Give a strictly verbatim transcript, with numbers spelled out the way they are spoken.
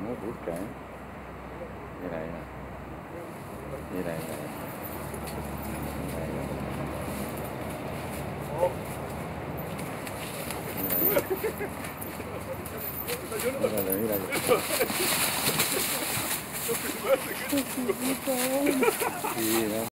Muy rica, ¿eh? Mira, mira. Mira, mira. Mira, mira. Míralo, míralo. Sí, ¿no?